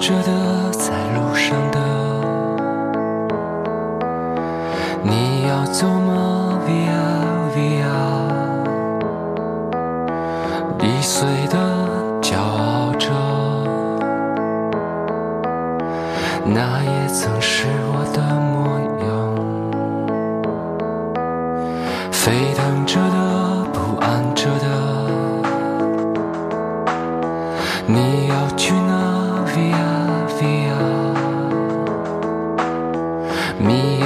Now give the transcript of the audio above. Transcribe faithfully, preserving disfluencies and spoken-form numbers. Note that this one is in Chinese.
着的，在路上的，你要走吗 ？Via Via， 易碎的骄傲着，那也曾是我的模样。沸腾着的，不安着的，你要去哪 ？Via Via， 你